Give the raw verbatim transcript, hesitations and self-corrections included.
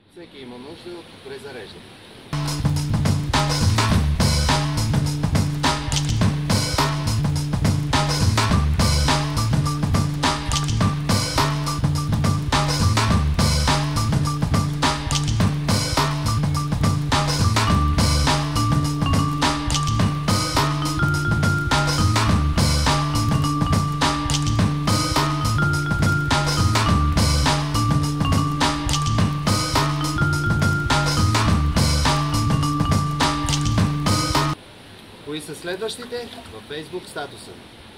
Всеки има нужда от презареждане. Кои са следващите? Във Facebook статуса.